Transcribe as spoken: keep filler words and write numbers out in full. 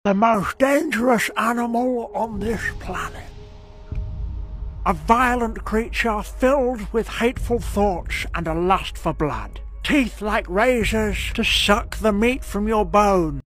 the most dangerous animal on this planet. A violent creature filled with hateful thoughts and a lust for blood. Teeth like razors to suck the meat from your bone.